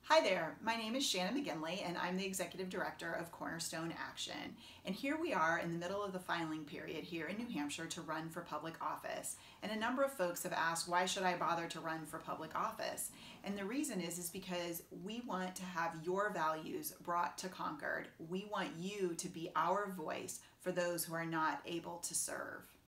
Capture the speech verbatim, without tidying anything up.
Hi there, my name is Shannon McGinley and I'm the Executive Director of Cornerstone Action. And here we are in the middle of the filing period here in New Hampshire to run for public office. And a number of folks have asked, why should I bother to run for public office? And the reason is, is because we want to have your values brought to Concord. We want you to be our voice for those who are not able to serve.